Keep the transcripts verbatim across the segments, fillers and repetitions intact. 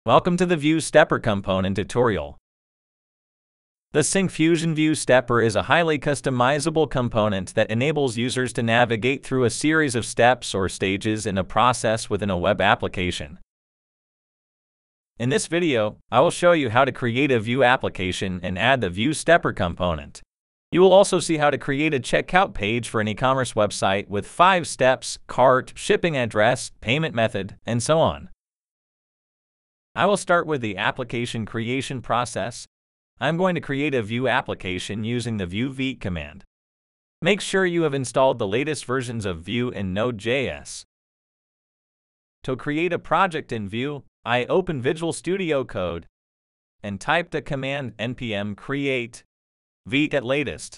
Welcome to the Vue Stepper component tutorial. The Syncfusion Vue Stepper is a highly customizable component that enables users to navigate through a series of steps or stages in a process within a web application. In this video, I will show you how to create a Vue application and add the Vue Stepper component. You will also see how to create a checkout page for an e-commerce website with five steps: cart, shipping address, payment method, and so on. I will start with the application creation process. I'm going to create a Vue application using the vuejs command. Make sure you have installed the latest versions of Vue and Node.js. To create a project in Vue, I open Visual Studio Code and type the command npm create Vue at latest.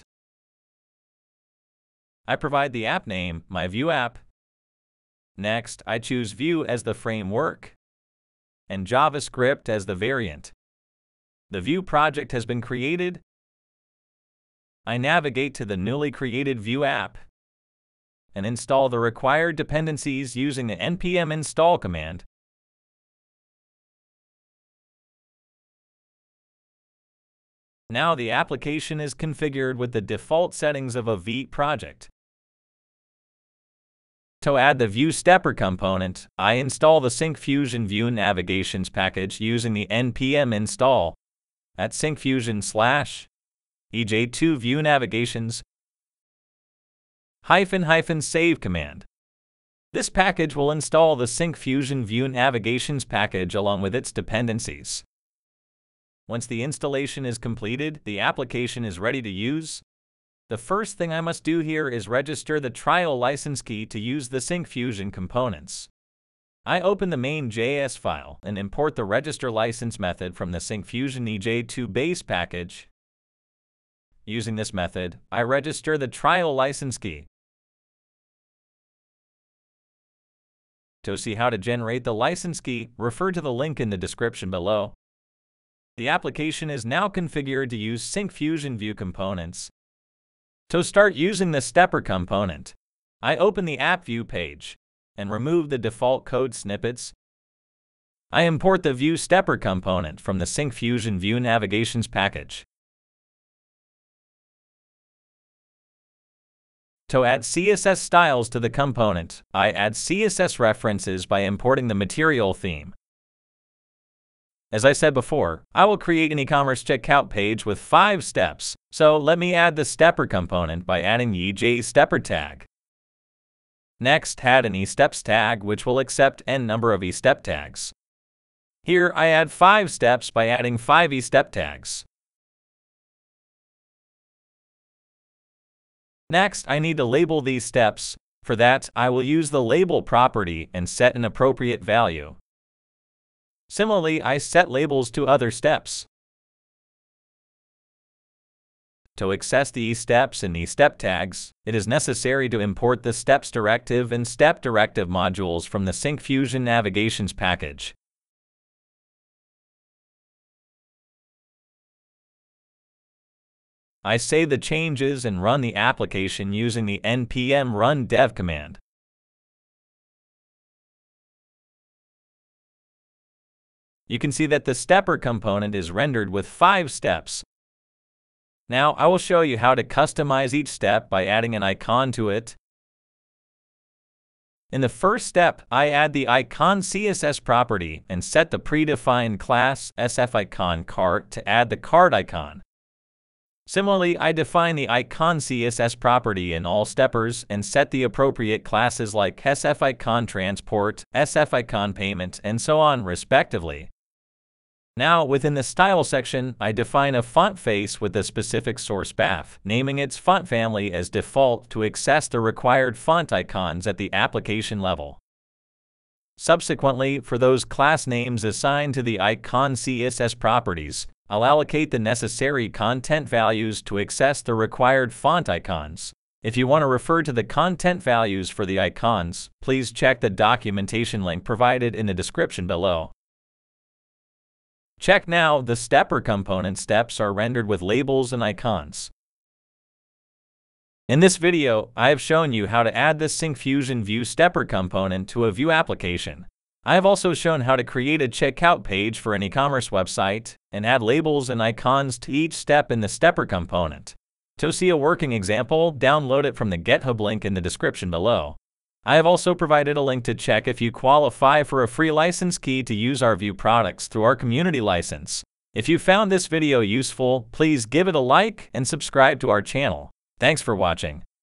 I provide the app name, my Vue app. Next, I choose Vue as the framework and JavaScript as the variant. The Vue project has been created. I navigate to the newly created Vue app and install the required dependencies using the npm install command. Now the application is configured with the default settings of a Vue project. To add the Vue Stepper component, I install the Syncfusion Vue Navigations package using the npm install at syncfusion slash e j two Vue Navigations hyphen hyphen save command. This package will install the Syncfusion Vue Navigations package along with its dependencies. Once the installation is completed, the application is ready to use. The first thing I must do here is register the trial license key to use the Syncfusion components. I open the main.js file and import the register license method from the Syncfusion e j two base package. Using this method, I register the trial license key. To see how to generate the license key, refer to the link in the description below. The application is now configured to use Syncfusion Vue components. To start using the Stepper component, I open the app Vue page and remove the default code snippets. I import the Vue Stepper component from the Syncfusion Vue Navigations package. To add C S S styles to the component, I add C S S references by importing the material theme. As I said before, I will create an e-commerce checkout page with five steps, so let me add the Stepper component by adding the eJStepper tag. Next, add an eSteps tag which will accept n number of eStep tags. Here, I add five steps by adding five eStep tags. Next, I need to label these steps. For that, I will use the label property and set an appropriate value. Similarly, I set labels to other steps. To access the eSteps and eStep tags, it is necessary to import the Steps Directive and Step Directive modules from the Syncfusion Navigations package. I save the changes and run the application using the npm run dev command. You can see that the Stepper component is rendered with five steps. Now I will show you how to customize each step by adding an icon to it. In the first step, I add the icon C S S property and set the predefined class sfIconCart to add the cart icon. Similarly, I define the icon C S S property in all steppers and set the appropriate classes like sfIconTransport, sfIconPayment, and so on respectively. Now, within the Style section, I define a font face with a specific source path, naming its font family as default to access the required font icons at the application level. Subsequently, for those class names assigned to the icon C S S properties, I'll allocate the necessary content values to access the required font icons. If you want to refer to the content values for the icons, please check the documentation link provided in the description below. Check now, the Stepper component steps are rendered with labels and icons. In this video, I have shown you how to add the Syncfusion Vue Stepper component to a Vue application. I have also shown how to create a checkout page for an e-commerce website and add labels and icons to each step in the Stepper component. To see a working example, download it from the GitHub link in the description below. I have also provided a link to check if you qualify for a free license key to use our Vue products through our community license. If you found this video useful, please give it a like and subscribe to our channel. Thanks for watching.